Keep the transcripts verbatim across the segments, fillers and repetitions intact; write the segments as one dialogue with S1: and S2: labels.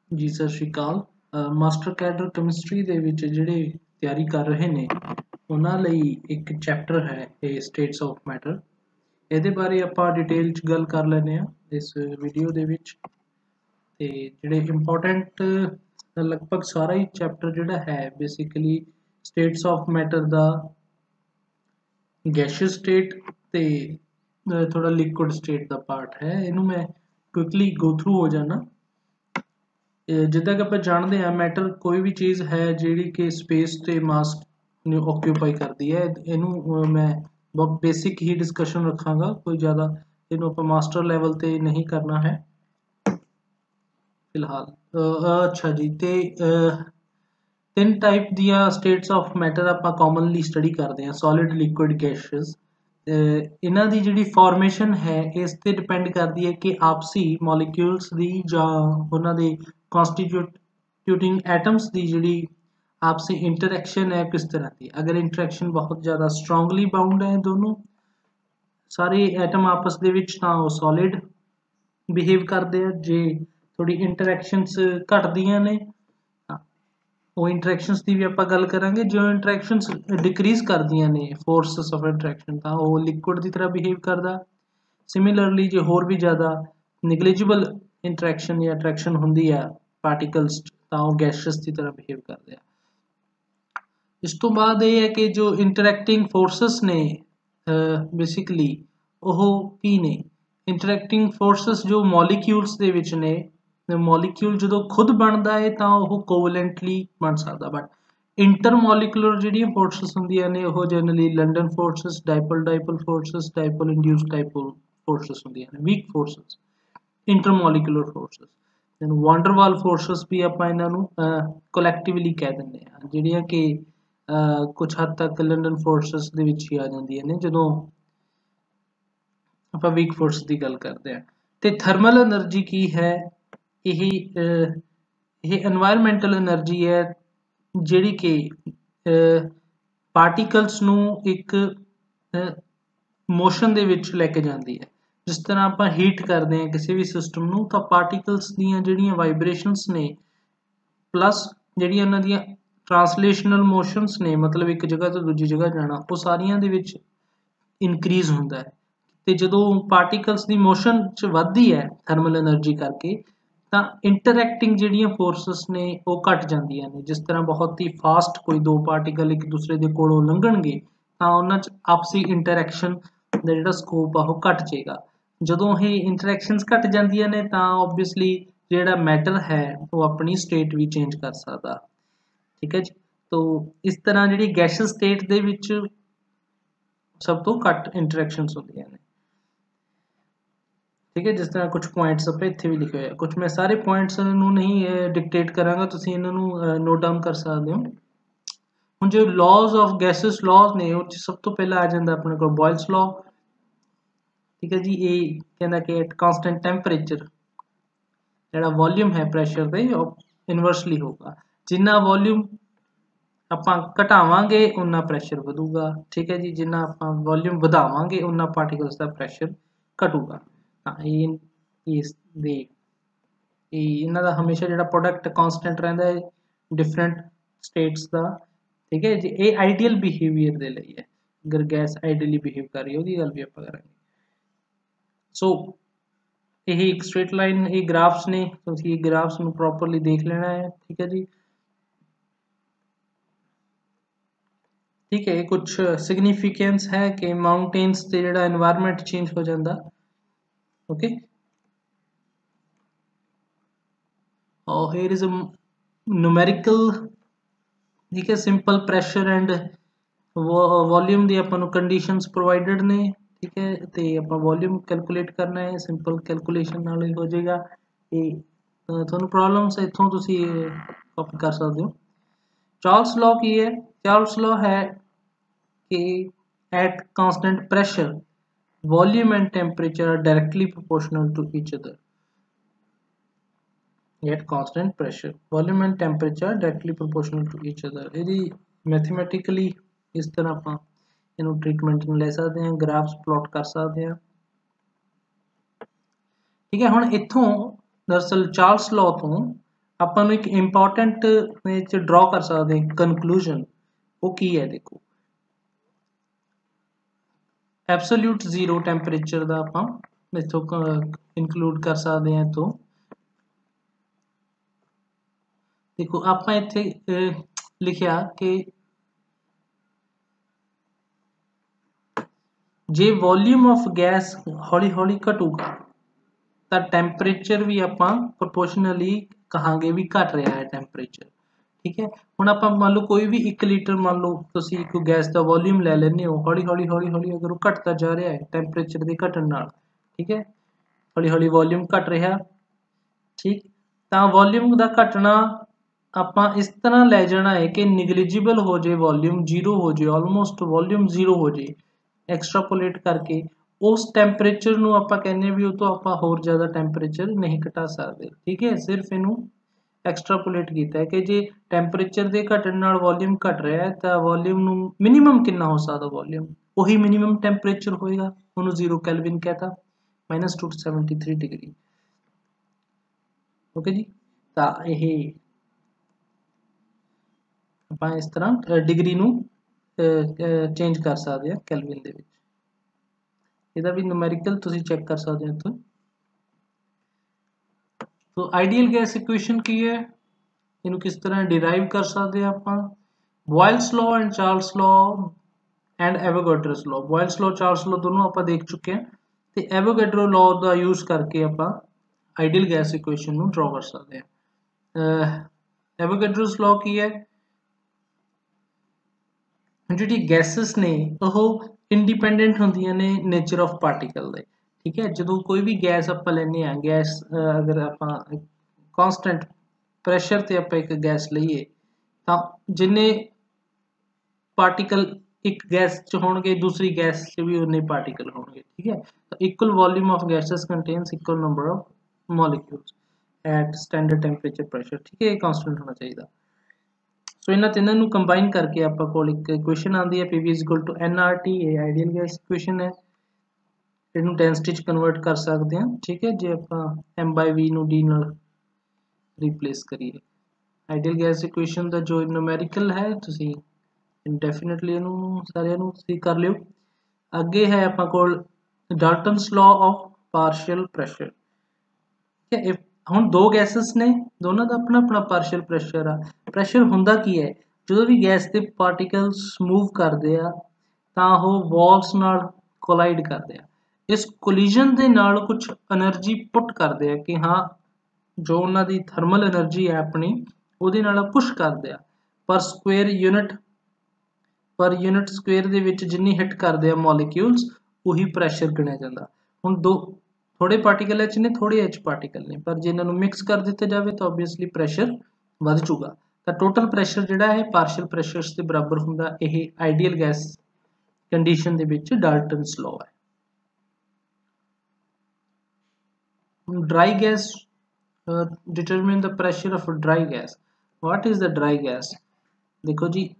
S1: ਜੀ ਸਤਿ ਸ਼੍ਰੀ ਅਕਾਲ। ਮਾਸਟਰ ਕੈਡਰ ਕੈਮਿਸਟਰੀ ਦੇ ਵਿੱਚ ਜਿਹੜੇ ਤਿਆਰੀ ਕਰ ਰਹੇ ਨੇ ਉਹਨਾਂ ਲਈ ਇੱਕ ਚੈਪਟਰ ਹੈ ਇਹ ਸਟੇਟਸ ਆਫ ਮੈਟਰ। ਇਹਦੇ ਬਾਰੇ ਆਪਾਂ ਡਿਟੇਲ 'ਚ ਗੱਲ ਕਰ ਲੈਂਦੇ ਹਾਂ ਇਸ ਵੀਡੀਓ ਦੇ ਵਿੱਚ। ਤੇ ਜਿਹੜੇ ਇੰਪੋਰਟੈਂਟ ਲਗਭਗ ਸਾਰਾ ਹੀ ਚੈਪਟਰ ਜਿਹੜਾ ਹੈ ਬੇਸਿਕਲੀ ਸਟੇਟਸ ਆਫ ਮੈਟਰ ਦਾ ਗੈਸ਼ੀਅਸ ਸਟੇਟ ਤੇ ਥੋੜਾ ਲਿਕੁਇਡ ਸਟੇਟ ਦਾ ਪਾਰਟ ਹੈ। ਇਹਨੂੰ ਮੈਂ ਕੁਇਕਲੀ ਗੋ ਥਰੂ ਹੋ ਜਾਣਾ। ਜਿੱਦਾਂ ਕਿ ਆਪਾਂ ਜਾਣਦੇ ਹਾਂ ਮੈਟਰ ਕੋਈ ਵੀ ਚੀਜ਼ ਹੈ ਜਿਹੜੀ ਕਿ ਸਪੇਸ ਤੇ ਮਾਸ ਨੂੰ ਓਕਿਊਪਾਈ ਕਰਦੀ ਹੈ। ਇਹਨੂੰ ਮੈਂ ਬਹੁਤ ਬੇਸਿਕ ਹੀ ਡਿਸਕਸ਼ਨ ਰੱਖਾਂਗਾ, ਕੋਈ ਜ਼ਿਆਦਾ ਇਹਨੂੰ ਆਪਾਂ ਮਾਸਟਰ ਲੈਵਲ ਤੇ ਨਹੀਂ ਕਰਨਾ ਹੈ ਫਿਲਹਾਲ। ਅੱਛਾ ਜੀ, ਤੇ ਤਿੰਨ ਟਾਈਪ ਦੀਆਂ ਸਟੇਟਸ ਆਫ ਮੈਟਰ ਆਪਾਂ ਕਾਮਨਲੀ ਸਟੱਡੀ ਕਰਦੇ ਹਾਂ, ਸੋਲਿਡ, ਲਿਕੁਇਡ, ਗੈਸ਼ੀਅਸ। ਇਹਨਾਂ ਦੀ ਜਿਹੜੀ ਫਾਰਮੇਸ਼ਨ ਹੈ ਇਸ ਤੇ ਡਿਪੈਂਡ ਕਰਦੀ ਹੈ ਕਿ ਆਪਸੀ ਮੋਲੀਕਿਊਲਸ ਦੀ ਜਾਂ ਉਹਨਾਂ ਦੇ ਕਨਸਟੀਟਿਊਟਿੰਗ ਐਟਮਸ ਦੀ ਜਿਹੜੀ आपसी इंटरैक्शन है किस तरह की। अगर इंटरैक्शन बहुत ज़्यादा स्ट्रोंगली बाउंड है दोनों सारे एटम आपस ਦੇ ਵਿੱਚ ਤਾਂ ਉਹ सॉलिड बिहेव करते हैं। जे थोड़ी इंटरैक्शनस घटदियां ने ਉਹ इंटरैक्शनस की भी आप गल करांगे। जो इंटरैक्शनस डिक्रीज करदियां ने फोर्सेस ऑफ इंटरैक्शन ਤਾਂ ਉਹ लिक्विड की तरह बिहेव करदा। सिमिलरली जे होर भी ज़्यादा निगलिजिबल इंटरैक्शन या अट्रैक्शन ਹੁੰਦੀ ਆ पार्टिकल्स ਤਾਂ ਉਹ गैशियस की तरह बिहेव करते हैं। ਇਸ ਤੋਂ ਬਾਅਦ ਇਹ ਹੈ ਕਿ ਜੋ ਇੰਟਰੈਕਟਿੰਗ ਫੋਰਸਸ ਨੇ ਬੇਸਿਕਲੀ ਉਹ ਕੀ ਨੇ। ਇੰਟਰੈਕਟਿੰਗ ਫੋਰਸਸ ਜੋ ਮੋਲੀਕਿਊਲਸ ਦੇ ਵਿੱਚ ਨੇ, ਮੋਲੀਕਿਊਲ ਜਦੋਂ ਖੁਦ ਬਣਦਾ ਹੈ ਤਾਂ ਉਹ ਕੋਵਲੈਂਟਲੀ ਬਣ ਸਕਦਾ, ਬਟ ਇੰਟਰਮੋਲੀਕੂਲਰ ਜਿਹੜੀਆਂ ਫੋਰਸਸ ਹੁੰਦੀਆਂ ਨੇ ਉਹ generally London forces, dipole dipole forces, dipole induced dipole forces ਹੁੰਦੀਆਂ ਨੇ, weak forces intermolecular forces. Van der Waals forces ਵੀ ਆਪਾਂ ਇਹਨਾਂ ਨੂੰ ਕੋਲੈਕਟਿਵਲੀ ਕਹਿ ਦਿੰਦੇ ਹਾਂ, ਜਿਹੜੀਆਂ ਕਿ ਕੁਝ ਹੱਦ ਤੱਕ ਲੰਡਨ ਫੋਰਸਸ ਦੇ ਵਿੱਚ ਹੀ ਆ ਜਾਂਦੀਆਂ ਨੇ ਜਦੋਂ ਆਪਾਂ ਵੀਕ ਫੋਰਸ ਦੀ ਗੱਲ ਕਰਦੇ ਹਾਂ। ਤੇ ਥਰਮਲ એનર્ਜੀ ਕੀ ਹੈ? ਇਹ ਇਹ এনवायरमेंटल એનર્ਜੀ ਹੈ ਜਿਹੜੀ ਕਿ ਪਾਰਟੀਕਲਸ ਨੂੰ ਇੱਕ ਮੋਸ਼ਨ ਦੇ ਵਿੱਚ ਲੈ ਕੇ ਜਾਂਦੀ ਹੈ। ਜਿਸ ਤਰ੍ਹਾਂ ਆਪਾਂ ਹੀਟ ਕਰਦੇ ਹਾਂ ਕਿਸੇ ਵੀ ਸਿਸਟਮ ਨੂੰ ਤਾਂ ਪਾਰਟੀਕਲਸ ਦੀਆਂ ਜਿਹੜੀਆਂ ਵਾਈਬ੍ਰੇਸ਼ਨਸ ਨੇ ਪਲੱਸ ਜਿਹੜੀਆਂ ਉਹਨਾਂ ਦੀਆਂ ट्रांसलेशनल मोशंस ने, मतलब एक जगह तो दूजी जगह जाना, वो सारियां दे विच इनक्रीज होंदा है। ते जदों पार्टिकल्स दी मोशन च वधदी है थर्मल एनर्जी करके तां इंटरैक्टिंग जिहड़ियां फोर्सेस ने वो घट जांदियां ने। जिस तरह बहुत ही फास्ट कोई दो पार्टिकल एक दूसरे दे कोलों लंघणगे तां उन्हां च आपसी इंटरैक्शन दा जिहड़ा स्कोप आ वो घट जाएगा। जदों ये इंटरैक्शनस घट जांदियां ने तां ओबवियसली जिहड़ा मैटर है वो अपनी स्टेट भी चेंज कर सकदा। ठीक है जी। तो इस तरह जी गैशियस स्टेट दे विच सब तो घट इंटरैक्शनस होंदियां ने। ठीक है, जिस तरह कुछ पॉइंट्स आप इत्थे भी लिखे हुए, कुछ मैं सारे पॉइंट्स नूं नहीं डिक्टेट करांगा, तुसीं इन्हां नूं नोट डाउन कर सकदे हो। हुण जो लॉज ऑफ गैसियस लॉज ने उह सब तो पहला आ जांदा अपने कोल बॉयल्स लॉ। ठीक है जी, ये कहंदा कि एट कांस्टेंट टैंपरेचर जिहड़ा वॉल्यूम है प्रैशर दे इनवर्सली होगा। जिन्ना वॉल्यूम ਆਪਾਂ ਘਟਾਵਾਂਗੇ ਉਨਾ ਪ੍ਰੈਸ਼ਰ ਵਧੂਗਾ। ਠੀਕ ਹੈ ਜੀ, ਜਿੰਨਾ ਆਪਾਂ ਵੋਲਿਊਮ ਵਧਾਵਾਂਗੇ ਉਨਾ ਪਾਰਟੀਕਲਸ ਦਾ ਪ੍ਰੈਸ਼ਰ ਘਟੂਗਾ। ਤਾਂ ਇਹ ਇਸ ਦੇ ਇਹਨਾਂ ਦਾ ਹਮੇਸ਼ਾ ਜਿਹੜਾ ਪ੍ਰੋਡਕਟ ਕਾਂਸਟੈਂਟ ਰਹਿੰਦਾ ਹੈ ਡਿਫਰੈਂਟ ਸਟੇਟਸ ਦਾ। ਠੀਕ ਹੈ ਜੀ, ਇਹ ਆਈਡੀਅਲ ਬਿਹੇਵੀਅਰ ਦੇ ਲਈ ਹੈ। ਅਗਰ ਗੈਸ ਆਈਡੀਅਲੀ ਬਿਹੇਵ ਕਰ ਰਹੀ ਹੈ ਉਹਦੀ ਗੱਲ ਵੀ ਆਪਾਂ ਕਰਾਂਗੇ। ਸੋ ਇਹ ਇੱਕ ਸਟ੍ਰੇਟ ਲਾਈਨ, ਇਹ ਗ੍ਰਾਫਸ ਨੇ, ਤੁਸੀਂ ਇਹ ਗ੍ਰਾਫਸ ਨੂੰ ਪ੍ਰੋਪਰਲੀ ਦੇਖ ਲੈਣਾ ਹੈ। ਠੀਕ ਹੈ ਜੀ, ठीक है। कुछ सिग्निफिकेंस है कि माउंटेन्स से जो एनवायरनमेंट चेंज हो जाता। ओके, और हियर इज अ न्यूमेरिकल। ठीक है, सिंपल प्रैशर एंड वॉल्यूम दी आपां नूं कंडीशंस प्रोवाइडेड ने। ठीक है, तो आपां वॉल्यूम कैलकुलेट करना है, सिंपल कैलकुलेशन नाल ही हो जाएगा। ये तुहानूं प्रॉब्लम्स इत्थों तुसीं कॉपी कर सकते हो। चार्ल्स लॉ की है? चार्ल्स लॉ है कि at constant pressure volume and temperature are directly proportional to each other। at constant pressure volume and temperature are directly proportional to each other। यदि mathematically इस तरह ਆਪਾਂ ਇਹਨੂੰ ट्रीटमेंट ਨੂੰ ਲੈ ਸਕਦੇ ਹਾਂ, ग्राफ्स प्लॉट कर सकते हैं। ठीक है, ਹੁਣ ਇੱਥੋਂ दरअसल चार्ल्स लॉ ਤੋਂ ਆਪਾਂ ਨੂੰ ਇੱਕ ਇੰਪॉर्टेंट ਵਿੱਚ ਡਰਾ ਕਰ ਸਕਦੇ ਹਾਂ ਕਨਕਲੂਜਨ। ਉਹ ਕੀ ਹੈ ਦੇਖੋ, ਐਬਸੋल्यूट ਜ਼ੀਰੋ ਟੈਂਪਰੇਚਰ ਦਾ ਆਪਾਂ ਇੱਥੋਂ ਇਨਕਲੂਡ ਕਰ ਸਕਦੇ ਹਾਂ। ਇੱਥੋਂ देखो आप इत्थे लिखिया कि जे वॉल्यूम ऑफ गैस हौली हौली घटूगा तो टैंपरेचर भी आप प्रोपोर्शनली कहांगे भी घट रहा है टैंपरेचर। ठीक है, हुण आप मान लो कोई भी एक लीटर मान लो तुसीं कोई गैस का वॉल्यूम लै लैंदे हो, हौली हौली हौली हौली अगर वो घटता जा रहा है टैंपरेचर के घटन नाल, ठीक है, हौली हौली वॉल्यूम घट रहा, ठीक, तो वॉल्यूम का घटना ਆਪਾਂ इस तरह ले जाना है कि निगलिजिबल हो जाए, वॉल्यूम जीरो हो जाए, ऑलमोस्ट वॉल्यूम जीरो हो जाए, एक्सट्रापोलेट करके उस टैंपरेचर नूं आपां कहने भी तो आपां होर ज़्यादा टैंपरेचर नहीं घटा सकते। ठीक है, सिर्फ इनू एक्सट्रापोलेट किया है कि जे टैंपरेचर के घटन नाल वॉल्यूम घट रहा है तो वॉल्यूम नूं मिनीमम कितना हो सकता, वॉल्यूम वही मिनीमम टैंपरेचर होएगा, उन्होंने जीरो कैलविन कहता, minus two seventy three degree. Okay जी, तो यह ਆਪਾਂ इस तरह डिग्री नूं चेंज कर सकते हैं कैलविन दे विच। इहदा भी न्यूमेरिकल तुसीं चेक कर सकते हो इत्थों। तो आइडियल गैस इक्वेशन की है, इनू किस तरह डिराइव कर सकते हैं आपां, Boyle's law and Charles law and Avogadro's law. Boyle's law Charles law दोनों आपां देख चुके हैं, तो एवोगैड्रो लॉ का यूज करके आपां आइडियल गैस इक्वेशन नूं ड्रॉ कर सकते हैं। एवोगैड्रोस लॉ की है, जी गैसेस ने वह इंडिपेंडेंट होंदियां ने नेचर ऑफ पार्टिकल दे। ठीक है, जो कोई भी गैस आप लेने आ, गैस अगर आप कॉन्सटेंट प्रैशर ते आप एक गैस लईए तो जिन्ने पार्टिकल एक गैस च होणगे दूसरी गैस च भी उन्ने पार्टिकल होणगे। ठीक है, तो equal volume of gases contains equal number of molecules at standard temperature pressure. ठीक है, कॉन्स्टेंट होना चाहिए। सो इन्हां तीनों नूं कंबाइन करके आपां कोल एक इक्वेशन आती है, P V is equal to n R T. ये आइडियल गैस इक्वेशन है, इनू डेंसिटी च कन्वर्ट कर सकते हैं। ठीक है, जे आपां एम बाई वी नूं डी नाल रिप्लेस करिए, आइडियल गैस इक्वेशन का जो न्यूमेरिकल है तुसीं डेफिनेटली इनू सारिआं नूं तुसीं कर लिओ। अगे है आपां कोल Dalton's law of partial pressure. ठीक है, हुण दो गैसेस ने, दोनों का अपना अपना पार्शियल प्रैशर आ। प्रैशर हुंदा की है, जो भी गैस के पार्टिकल्स मूव करते हैं तो वह वॉल्स नाल कोलाइड करते हैं। इस कोलिजन के नाल कुछ एनर्जी पुट करते हैं कि हाँ जो उन्होंने थर्मल एनर्जी है अपनी उहदे नाल पुश करते हैं पर स्क्वेयर यूनिट पर यूनिट स्क्वेयर दे विच जिन्नी हिट करते हैं मॉलिक्यूल्स उही प्रैशर गिणिया जाता। हुण दो थोड़े पार्टिकल एच ने थोड़े एच पार्टिकल ने, पर जे इन्हों मिक्स कर दिते जाए तो ओबीयसली प्रैशर वध जूगा। तो टोटल प्रैशर जिहड़ा है पार्शियल प्रैशर्स के बराबर हुंदा। यह आइडियल गैस कंडीशन दे विच डाल्टन्स लॉ है। Dry gas determine the pressure of dry gas. What is the dry gas? देखो जी,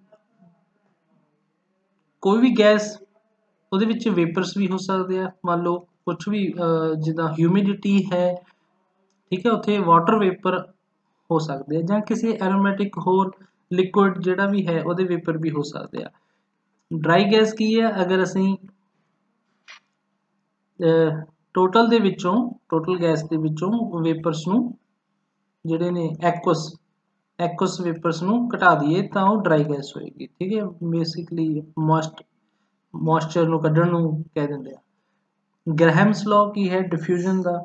S1: कोई भी गैस ਉਹਦੇ ਵਿੱਚ वेपर्स भी हो सकते हैं। मान लो कुछ भी जिदा ह्यूमिडिटी है, ठीक है, उत्थे वाटर वेपर हो सकते हैं, ਜਾਂ किसी एरोमेटिक होर लिक्विड ਜਿਹੜਾ भी है ਉਹਦੇ वेपर भी हो सकते हैं। ड्राई गैस की है, अगर ਅਸੀਂ टोटल ਦੇ ਵਿੱਚੋਂ टोटल गैस ਦੇ ਵਿੱਚੋਂ वेपर्स ਨੂੰ ਜਿਹੜੇ ਨੇ एक्वस एक्वस वेपर्स ਨੂੰ ਘਟਾ ਦਈਏ ਤਾਂ ਉਹ ड्राई गैस होएगी। ठीक है, बेसिकली मॉइस्ट मॉइस्चर ਨੂੰ ਕੱਢਣ ਨੂੰ ਕਹਿ ਦਿੰਦੇ ਆ। ग्रैहम्स लॉ की है डिफ्यूजन का।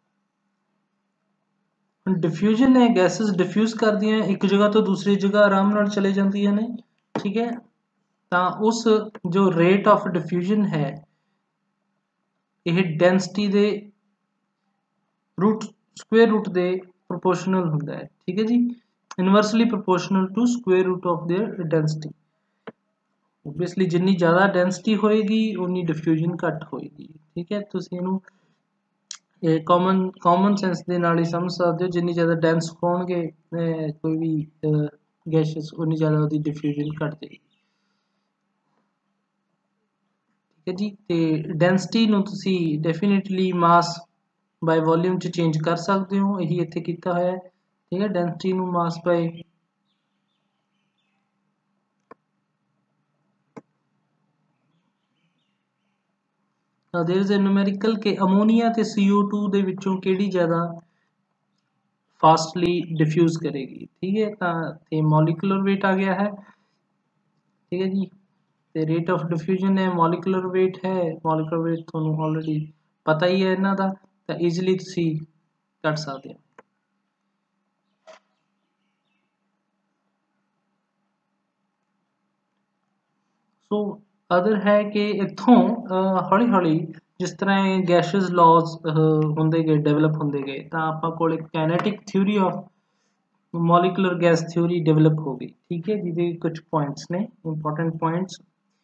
S1: डिफ्यूजन है, गैसेस डिफ्यूज कर दियां एक जगह तो दूसरी जगह आराम नाल चले जांदियां ने। ठीक है, तो उस जो रेट ऑफ डिफ्यूजन है यह डेंसिटी दे रूट स्क्वेयर रूट दे प्रोपोर्शनल हुंदा है। ठीक है जी, inversely proportional to square root of their density. Obviously जिन्नी ज़्यादा डेंसिटी होएगी उन्नी डिफ्यूजन घट होएगी। ठीक है, तुसीं इहनूं कॉमन कॉमन सेंस के नाल ही समझ सकते हो, जिन्नी ज़्यादा डेंस होणगे कोई भी गैसेस उन्नी ज़्यादा उसकी डिफ्यूजन घट जाएगी। ठीक है जी, तो डेंसिटी नूं तुसीं डेफिनेटली मास बाय वॉल्यूम च चेंज कर सकते हो, यही इत्थे कीता होया है। ठीक है, डेंसिटी नू mass by there is a numerical के अमोनीया ते सी ओ टू दे विचों किहड़ी ज़्यादा फास्टली डिफ्यूज करेगी। ठीक है, तो मॉलिकुलर वेट आ गया है। ठीक है जी, तो रेट ऑफ डिफ्यूजन है, मॉलिकुलर वेट है, मॉलिकुलर वेट तुहानू ऑलरेडी पता ही है इन्हां दा, तो ईजिली तुसी कट सकते हो। सो अदर है कि इत्थों हौली हौली जिस तरह गैसेस लॉज होंदे गए डेवलप होंदे गए, तो आपां कोल एक kinetic theory of molecular gas theory develop हो गई। ठीक है, जिहदे कुछ पॉइंट्स ने इंपॉर्टेंट पॉइंट्स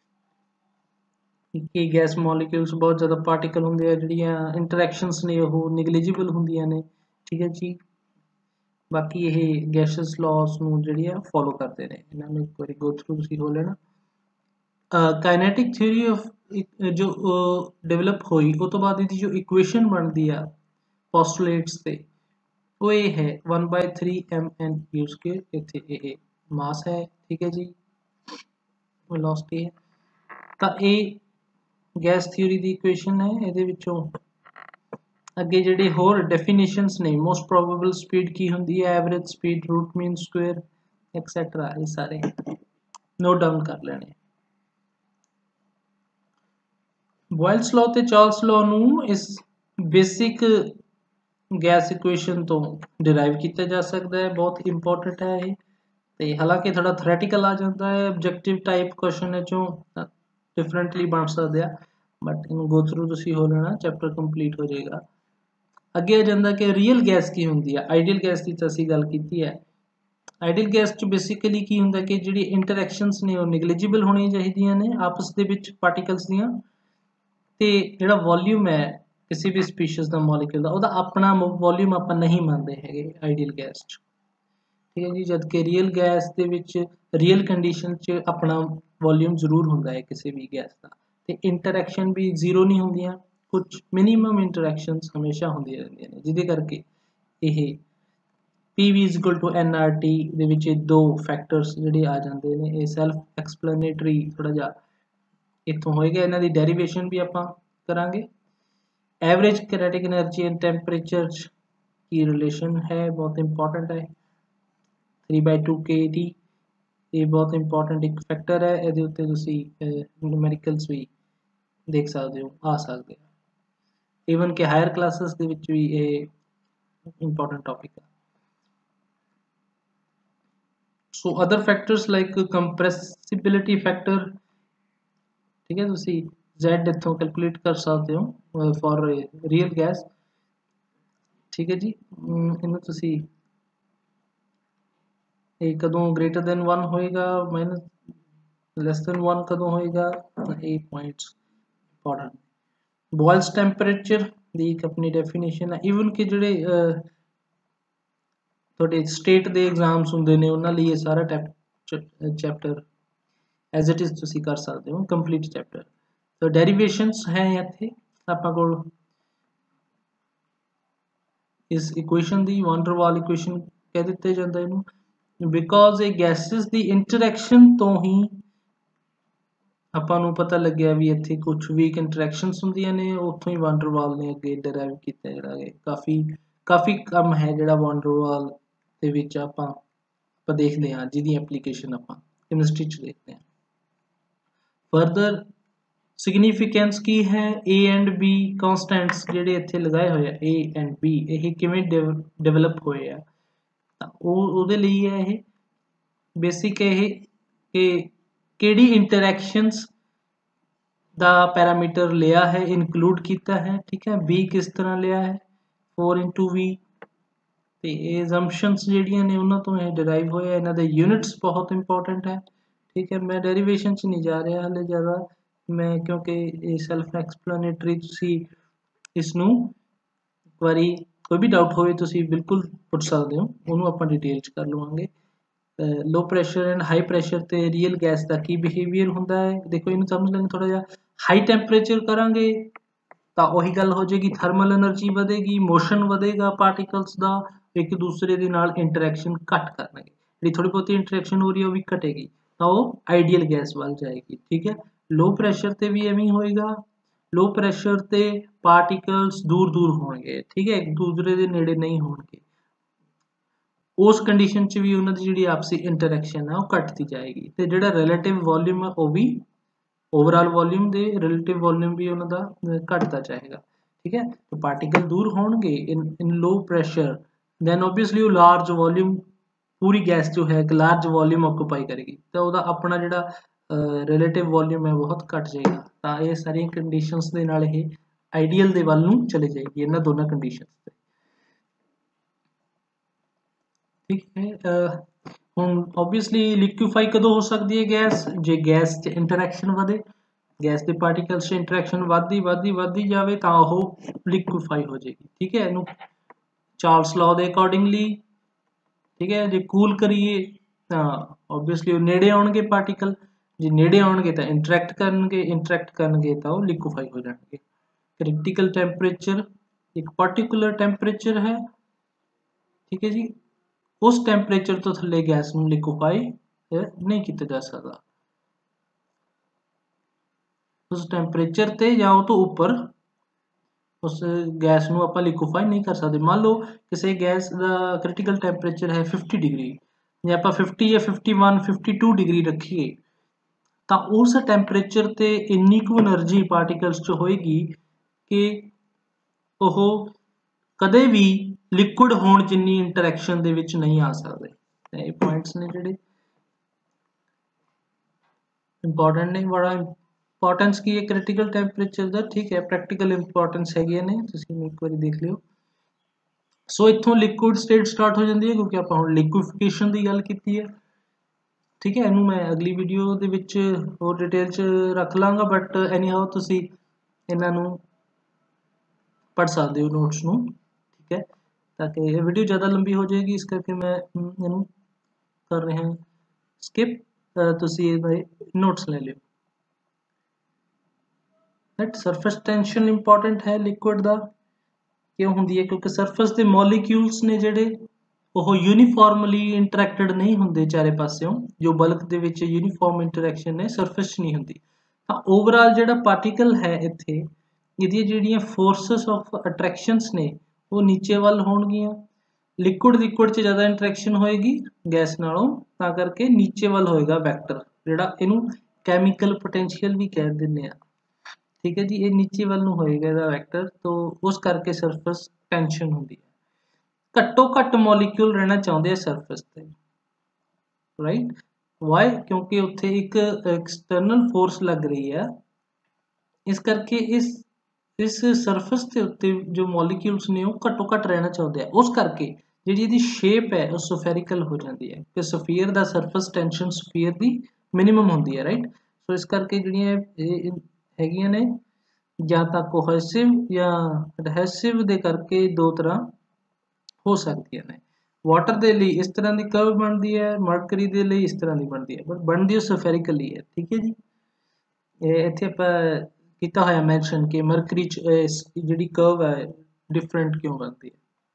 S1: कि गैस मॉलिक्यूल्स बहुत ज़्यादा पार्टिकल होंगे आ, जिहड़ियां इंटरैक्शनस ने वो निगलिजिबल होंदियां ने। ठीक है जी, बाकी ये गैसेस लॉज नूं जिहड़ी आ फॉलो करते हैं, इन्हां नूं एक बारी गो थ्रू तुसीं हो लेना। काइनेटिक थ्योरी ऑफ जो डेवलप हुई उस तो बाद जो इक्वेशन बनती है पोस्टुलेट्स से वो ये है one by three m n u square, इत्थे ये मास है। ठीक है जी, वेलोसिटी है, तो ये गैस थ्योरी की इक्वेशन है। ये विचों अगे जिहड़े होर डेफिनेशंस ने, मोस्ट प्रोबेबल स्पीड की होंदी है, average speed, root mean square etcetera, ये सारे नोट डाउन कर लेने। बॉयल्स लॉ ते चार्ल्स लॉ नूं इस बेसिक गैस इक्वेशन तो डिराइव किया जा सकता है, बहुत इंपॉर्टेंट है ये। ते हालांकि थोड़ा थ्योरेटिकल आ जाता है, ऑब्जेक्टिव टाइप क्वेश्चन चों डिफरेंटली बन सकते हैं, बट इन गो थ्रू तुसीं हो लेना, चैप्टर कंप्लीट हो जाएगा। अगे आ जाता कि रियल गैस की होंदी है, आइडियल गैस की तो असीं गल कीती है। आइडियल गैस च बेसिकली की होंदा कि जिहड़ी इंटरैक्शनस ने वो निगलिजिबल होनी चाहिए ने आपस दे विच पार्टिकल्स दियां, ते जिहड़ा वॉल्यूम है किसी भी स्पीशीज़ का मॉलिक्यूल का, ਉਹਦਾ अपना वॉल्यूम आप नहीं मानते हैं आइडियल गैस च। ठीक है जी, जबकि रियल गैस के विच रियल कंडीशन च अपना वॉल्यूम जरूर होंदा है किसी भी गैस का, ते इंटरैक्शन भी जीरो नहीं होंदियां, कुछ मिनीमम इंटरैक्शनस हमेशा होंदियां रहंदियां ने, जिहदे करके ये P V is equal to n R T दे विच दो फैक्टर्स जिहड़े आ जाते हैं, ये सैल्फ एक्सप्लेनेटरी थोड़ा जा इत्थों होएगा। इन्हां दी डेरिवेशन भी आपां करांगे। Average kinetic energy and temperature की रिलेशन है, बहुत इंपॉर्टेंट है। Three by two k T ये बहुत इंपॉर्टेंट एक फैक्टर है, ये उत्ते तुसीं न्यूमेरिकल्स भी देख सकते हो, आ सकते हैं। ईवन कि हायर क्लासेस दे विच भी ये इंपॉर्टेंट टॉपिक है। So other factors like compressibility factor, ठीक है, तुसीं जेड इत्थों कैलकुलेट कर सकते हो फॉर रियल गैस। ठीक है जी, इन्हें तुसीं ये कदों ग्रेटर देन वन होएगा, माइनस लेस देन वन कदों होएगा, ये पॉइंट्स इंपॉर्टेंट। बॉयल्स टेंपरेचर दी एक अपनी डेफिनेशन है। ईवन कि जिहड़े थोड़े स्टेट दे एग्जाम्स होंदे ने उन्हां लई ये सारा चैप्टर एज इट इज तुसीं कर सकते हो कंप्लीट चैप्टर। तो डेरिवेशंस हैं इत्थे आपां कोल इस इक्वेशन दी वैन डर वाल इक्वेशन कह दित्ते जांदा इहनूं, बिकॉज ये गैसेस दी इंटरैक्शन तो ही आपां नूं पता लग्गिया भी इत्थे कुछ वीक इंटरैक्शनस होंदियां ने, उत्थों ही वैन डर वाल ने अगे डिराइव कीता जिहड़ा है काफ़ी काफ़ी कम है जिहड़ा वैन डर वाल दे विच आपां आपां देखदे हां, जिहदी एप्लीकेशन आपां केमिस्ट्री च देखदे हां। फर्दर सिग्निफिकेंस की है, ए एंड बी कॉन्स्टेंट्स जिहड़े इत्थे लगाए हुए आ, ए एंड बी ये किवें डेवलप होए आ, ਉਹਦੇ ਲਈ है ये बेसिक ये कि किहड़ी इंटरैक्शनस दा पैरामीटर लिया है, इनकलूड किया है। ठीक है, बी किस तरह लिया है, फोर इंटू वी, तो एजम्पशनस जिहड़ियां ने उन्हां तो ये डिराइव होए, इन्हां दे यूनिट्स बहुत इंपॉर्टेंट है। ठीक है, मैं डेरिवेशन च नहीं जा रहा हाले ज़्यादा, मैं क्योंकि ये सैल्फ एक्सप्लेनेटरी तुसीं इसनूं एक बारी कोई भी डाउट होए तुसीं बिल्कुल पुछ सकते हो, उन्होंने आपां डिटेल च कर लवांगे। Low pressure and high pressure ते रियल गैस का की बिहेवियर होंदा है, देखो इन्हूं समझ लेना थोड़ा जिहा। हाई टैंपरेचर करांगे तो वही गल हो जाएगी, थर्मल एनर्जी वधेगी, मोशन वधेगा पार्टिकल्स का, एक दूसरे ਦੇ ਨਾਲ ਇੰਟਰੈਕਸ਼ਨ ਘੱਟ ਕਰਨਗੇ, ਜਿਹੜੀ ਥੋੜੀ ਬਹੁਤੀ ਇੰਟਰੈਕਸ਼ਨ ਹੋ ਰਹੀ ਹੈ ਉਹ ਵੀ ਘਟੇਗੀ ਤਾਂ ਉਹ ਆਈਡੀਅਲ ਗੈਸ ਵੱਲ ਜਾਏਗੀ। ਠੀਕ ਹੈ, ਲੋ ਪ੍ਰੈਸ਼ਰ ਤੇ ਵੀ ਐਵੇਂ ਹੀ ਹੋਏਗਾ। ਲੋ ਪ੍ਰੈਸ਼ਰ ਤੇ ਪਾਰਟੀਕਲਸ ਦੂਰ ਦੂਰ ਹੋਣਗੇ, ਠੀਕ ਹੈ, ਇੱਕ ਦੂਸਰੇ ਦੇ ਨੇੜੇ ਨਹੀਂ ਹੋਣਗੇ। ਉਸ ਕੰਡੀਸ਼ਨ 'ਚ ਵੀ ਉਹਨਾਂ ਦੀ ਜਿਹੜੀ ਆਪਸੀ ਇੰਟਰੈਕਸ਼ਨ ਹੈ ਉਹ ਘਟਦੀ ਜਾਏਗੀ ਤੇ ਜਿਹੜਾ ਰਿਲੇਟਿਵ ਵੋਲਿਊਮ ਹੈ ਉਹ ਵੀ ओवरऑल वॉल्यूम ਦੇ ਰਿਲੇਟਿਵ वॉल्यूम भी ਉਹਨਾਂ ਦਾ ਘਟਦਾ ਜਾਏਗਾ। ठीक है, तो पार्टिकल दूर होंगे in in low pressure, then obviously वो लार्ज वॉल्यूम पूरी गैस जो है एक लार्ज वॉल्यूम ऑक्यूपाई करेगी तो ਉਹਦਾ ਆਪਣਾ ਜਿਹੜਾ ਰਿਲੇਟਿਵ वॉल्यूम है बहुत ਘਟ ਜਾਏਗਾ। ਤਾਂ ਇਹ ਸਾਰੀਆਂ ਕੰਡੀਸ਼ਨਸ ਦੇ ਨਾਲ ਇਹ ਆਈਡੀਅਲ ਦੇ ਵੱਲ ਨੂੰ ਚਲੇ ਜਾਏਗੀ ਇਹਨਾਂ ਦੋਨਾਂ ਕੰਡੀਸ਼ਨਸ ਤੇ। ठीक है, ਹੁਣ obviously liquefy ਕਦੋਂ ਹੋ ਸਕਦੀ ਹੈ ਗੈਸ, ਜੇ ਗੈਸ 'ਚ ਇੰਟਰੈਕਸ਼ਨ ਵਧੇ, ਗੈਸ ਦੇ ਪਾਰਟੀਕਲਸ 'ਚ ਇੰਟਰੈਕਸ਼ਨ ਵੱਧਦੀ ਵੱਧਦੀ ਵੱਧਦੀ ਜਾਵੇ ਤਾਂ ਉਹ ਲਿਕੁਇਫਾਈ ਹੋ ਜਾਏਗੀ। ਠੀਕ ਹੈ, ਇਹਨੂੰ ਚਾਰਲਸ ਲਾਅ ਦੇ ਅਕੋਰਡਿੰਗਲੀ, ਠੀਕ ਹੈ, ਜੇ ਕੂਲ ਕਰੀਏ ਤਾਂ obviously ਉਹ ਨੇੜੇ ਆਉਣਗੇ ਪਾਰਟੀਕਲ, ਜੇ ਨੇੜੇ ਆਉਣਗੇ ਤਾਂ ਇੰਟਰੈਕਟ ਕਰਨਗੇ, ਇੰਟਰੈਕਟ ਕਰਨਗੇ ਤਾਂ ਉਹ ਲਿਕੁਇਫਾਈ ਹੋ ਜਾਣਗੇ। ਕ੍ਰਿਟੀਕਲ ਟੈਂਪਰੇਚਰ ਇੱਕ ਪਾਰਟਿਕੂਲਰ ਟੈਂਪਰੇਚਰ ਹੈ, ਠੀਕ ਹੈ ਜੀ, उस टेंपरेचर तो थले गैस ਨੂੰ ਲਿਕੁਇਫਾਈ नहीं किया जा सकता। उस टेंपरेचर ते ਜਾਂ ਉਹ ਤੋਂ ਉੱਪਰ उस गैस ਨੂੰ ਆਪਾਂ ਲਿਕੁਇਫਾਈ नहीं कर सकते। मान लो किसी गैस ਦਾ क्रिटिकल टेंपरेचर है फिफ्टी डिग्री ਜਾਂ ਆਪਾਂ फिफ्टी ਜਾਂ fifty one fifty two degree ਰੱਖੀਏ ਤਾਂ ਉਸ ਟੈਂਪਰੇਚਰ ਤੇ ਇੰਨੀ ਕੁ એનર્ਜੀ ਪਾਰਟੀਕਲਸ 'ਚ ਹੋਏਗੀ ਕਿ ਉਹ ਕਦੇ ਵੀ ਲਿਕੁਇਡ ਹੋਣ ਜਿੰਨੀ ਇੰਟਰੈਕਸ਼ਨ ਦੇ ਵਿੱਚ ਨਹੀਂ ਆ ਸਕਦੇ। ਇਹ ਪੁਆਇੰਟਸ ਨੇ ਜਿਹੜੇ ਇੰਪੋਰਟੈਂਟ ਨੇ, ਬੜਾ ਇੰਪੋਰਟੈਂਸ ਕੀ ਹੈ ਕ੍ਰਿਟੀਕਲ ਟੈਂਪਰੇਚਰ ਦਾ। ਠੀਕ ਹੈ, ਪ੍ਰੈਕਟੀਕਲ ਇੰਪੋਰਟੈਂਸ ਹੈਗੀਆਂ ਨੇ, ਤੁਸੀਂ ਇੱਕ ਵਾਰੀ ਦੇਖ ਲਿਓ। ਸੋ ਇੱਥੋਂ ਲਿਕੁਇਡ ਸਟੇਟ ਸਟਾਰਟ ਹੋ ਜਾਂਦੀ ਹੈ ਕਿਉਂਕਿ ਆਪਾਂ ਹੁਣ ਲਿਕੁਇਫਿਕੇਸ਼ਨ ਦੀ ਗੱਲ ਕੀਤੀ ਹੈ। ਠੀਕ ਹੈ, ਇਹਨੂੰ ਮੈਂ ਅਗਲੀ ਵੀਡੀਓ ਦੇ ਵਿੱਚ ਹੋਰ ਡਿਟੇਲ 'ਚ ਰੱਖ ਲਾਂਗਾ, ਬਟ ਐਨੀ ਹਾਓ ਤੁਸੀਂ ਇਹਨਾਂ ਨੂੰ ਪੜ੍ਹ ਸਕਦੇ ਹੋ ਨੋਟਸ ਨੂੰ। ਠੀਕ ਹੈ, ताकि ये वीडियो ज़्यादा लंबी हो जाएगी, इस करके मैं इनू कर रहे हैं स्किप, तुसी नोट्स ले लियो। दैट सरफेस टेंशन इंपॉर्टेंट है लिक्विड दा क्यों होंदी है, क्योंकि सरफेस के मॉलिक्यूल्स ने जिहड़े ਉਹ यूनीफॉर्मली इंटरैक्टेड नहीं होंगे चारे पासों, जो बल्क दे विच यूनीफॉर्म इंटरैक्शन ने सरफेस नहीं होंगी। तो ओवरऑल जिहड़ा पार्टिकल है इत्थे इहदी जिहड़ियां फोर्सेस ऑफ अट्रैक्शनस ने वो नीचे वाल होणगियां। लिक्विड लिक्विड च ज़्यादा इंटरैक्शन होएगी गैस नालों, तां करके नीचे वाल होएगा वैक्टर, जिहड़ा इहनूं कैमिकल पोटेंशियल भी कह दिंदे आ। ठीक है जी, ये नीचे वाल नूं होएगा इहदा वैक्टर, तो उस करके सरफेस टेंशन होंदी है। घट्टो घट्ट मॉलिक्यूल रहना चाहुंदे आ सरफेस ते, राइट, वाई, क्योंकि उत्थे एक एक्सटर्नल फोर्स लग रही है, इस करके इस इस सरफेस के उत्ते जो मॉलिक्यूल्स ने वो घट्टो घट रहना चाहते हैं, उस करके जिहड़ी इहदी शेप है वो स्फेरिकल हो जाती है कि स्फीयर दा सरफेस टेंशन स्फीयर दी मिनिमम होंदी है, राइट। सो इस करके जिहड़ियां हैगियां ने ਜਾਂ ਤਾਂ ਕੋਹੈਸਿਵ ਜਾਂ ਐਡਹੈਸਿਵ ਦੇ ਕਰਕੇ ਦੋ ਤਰ੍ਹਾਂ ਹੋ ਸਕਦੀਆਂ ਨੇ। ਵਾਟਰ ਦੇ ਲਈ ਇਸ ਤਰ੍ਹਾਂ ਦੀ ਕਰਵ ਬਣਦੀ ਹੈ, ਮਰਕਰੀ ਦੇ ਲਈ ਇਸ ਤਰ੍ਹਾਂ ਦੀ ਬਣਦੀ ਹੈ, ਬਟ ਬਣਦੀ ਉਹ ਸਫੈਰਿਕਲੀ ਹੈ। ਠੀਕ ਹੈ ਜੀ, ਇਹ ਇੱਥੇ ਆਪਾਂ ਕੀਤਾ ਹੋਇਆ ਮੈਂਸ਼ਨ ਕਿ ਮਰਕਰੀ ਚ ਜਿਹੜੀ ਕਰਵ ਹੈ ਡਿਫਰੈਂਟ ਕਿਉਂ ਬਣਦੀ ਹੈ।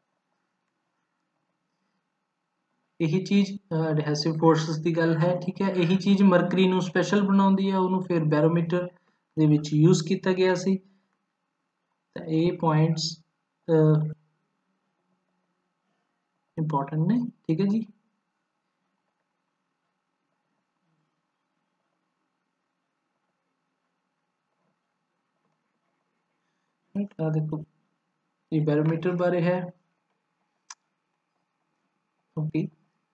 S1: ਇਹੀ ਚੀਜ਼ ਐਡਹੈਸਿਵ ਫੋਰਸਿਸ ਦੀ ਗੱਲ ਹੈ। ਠੀਕ ਹੈ, ਇਹੀ ਚੀਜ਼ ਮਰਕਰੀ ਨੂੰ ਸਪੈਸ਼ਲ ਬਣਾਉਂਦੀ ਹੈ, ਉਹਨੂੰ ਫਿਰ ਬੈਰੋਮੀਟਰ ਦੇ ਵਿੱਚ ਯੂਜ਼ ਕੀਤਾ ਗਿਆ ਸੀ। ਤਾਂ ਇਹ ਪੁਆਇੰਟਸ ਇੰਪੋਰਟੈਂਟ ਨੇ। ਠੀਕ ਹੈ ਜੀ, ਆ ਦੇਖੋ ਇਹ ਬੈਰੋਮੀਟਰ ਬਾਰੇ ਹੈ। ਓਕੇ,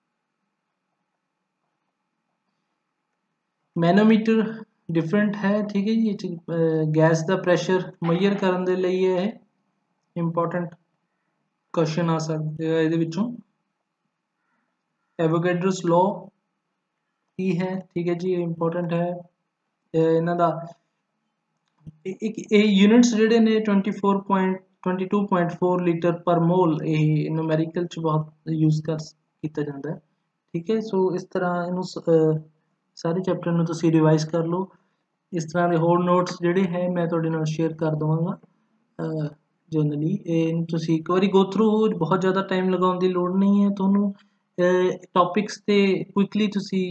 S1: मैनोमीटर डिफरेंट है। ठीक है जी, गैस का प्रैशर मेजर करने के लिए है, इंपॉर्टेंट क्वेश्चन आ सकते हैं ये विचों। एवोगैड्रोस लॉ की है, ठीक है जी, इंपॉर्टेंट है। इन्हां दा एक यूनिट्स जिहड़े ने twenty four point twenty two point four litre पर मोल ये न्यूमेरिकल च बहुत यूज कर किया जाता है। ठीक है, सो इस तरह इनू सारे चैप्टर में तुसी रिवाइज कर लो। इस तरह के होर नोट्स जिहड़े है मैं तुहाडे नाल शेयर कर देवांगा। ਜਨਰਲੀ ਇਹ ਤੁਸੀਂ ਇੱਕ ਵਾਰੀ ਗੋ ਥਰੂ ਬਹੁਤ ਜ਼ਿਆਦਾ ਟਾਈਮ ਲਗਾਉਣ ਦੀ ਲੋੜ ਨਹੀਂ ਹੈ ਤੁਹਾਨੂੰ ਟੌਪਿਕਸ ਤੇ ਕੁਇਕਲੀ ਤੁਸੀਂ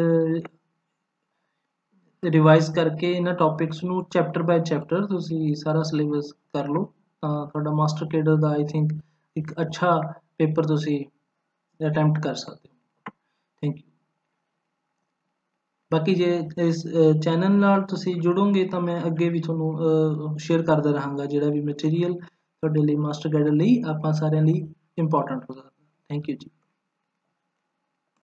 S1: ਰਿਵਾਈਜ਼ ਕਰਕੇ ਇਹਨਾਂ ਟੌਪਿਕਸ ਨੂੰ ਚੈਪਟਰ ਬਾਏ ਚੈਪਟਰ ਤੁਸੀਂ ਸਾਰਾ ਸਿਲੇਬਸ ਕਰ ਲਓ ਤਾਂ ਤੁਹਾਡਾ ਮਾਸਟਰ ਕੇਡਰ ਦਾ ਆਈ ਥਿੰਕ ਇੱਕ ਅੱਛਾ ਪੇਪਰ ਤੁਸੀਂ ਅਟੈਂਪਟ ਕਰ ਸਕਦੇ ਹੋ। Thank you. ਬਾਕੀ ਜੇ ਇਸ ਚੈਨਲ ਨਾਲ ਤੁਸੀਂ ਜੁੜੋਗੇ ਤਾਂ ਮੈਂ ਅੱਗੇ ਵੀ ਤੁਹਾਨੂੰ ਸ਼ੇਅਰ ਕਰਦਾ ਰਹਾਂਗਾ ਜਿਹੜਾ ਵੀ ਮਟੀਰੀਅਲ ਤੁਹਾਡੇ ਲਈ ਮਾਸਟਰ ਗਾਈਡਰ ਲਈ ਆਪਾਂ ਸਾਰਿਆਂ ਲਈ ਇੰਪੋਰਟੈਂਟ ਹੋਗਾ। ਥੈਂਕ ਯੂ ਜੀ।